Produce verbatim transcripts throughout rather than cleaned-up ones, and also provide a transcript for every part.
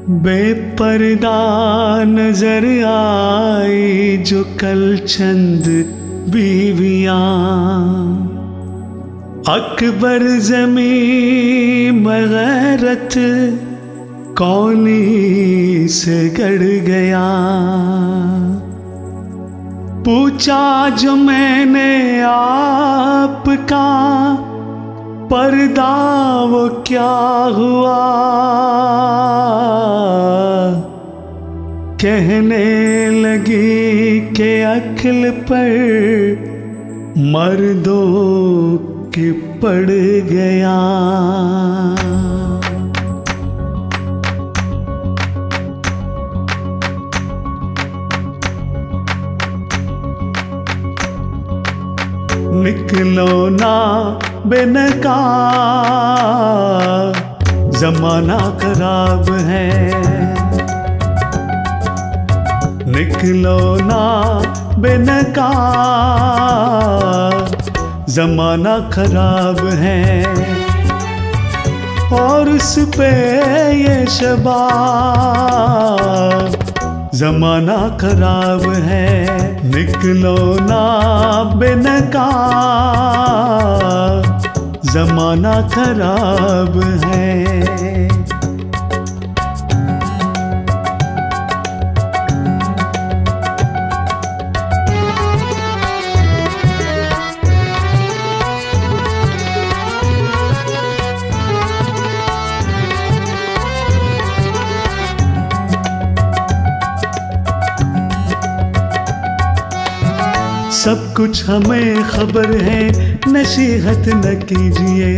बेपर्दा नजर आई जो कल चंद बीवियां, अकबर ज़मीं मग़ैरत कौनी से गड़ गया। पूछा जो मैंने आपका पर्दा वो क्या हुआ, कहने लगी कि अक्ल पर मर्दों के पड़ गया। निकलो ना बेनकाब, जमाना खराब है। निकलो ना बेनकाब, जमाना खराब है। और उस पे ये शबाब, जमाना खराब है। निकलो ना बेनकाब, जमाना खराब है। सब कुछ हमें खबर है, नसीहत न कीजिए।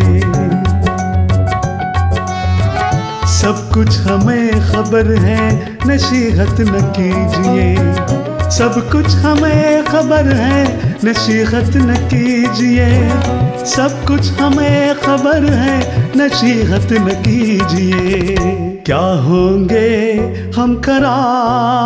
सब कुछ हमें खबर है, नसीहत न कीजिए। सब कुछ हमें खबर है, नसीहत न कीजिए। सब कुछ हमें खबर है, नसीहत न कीजिए। क्या होंगे हम करार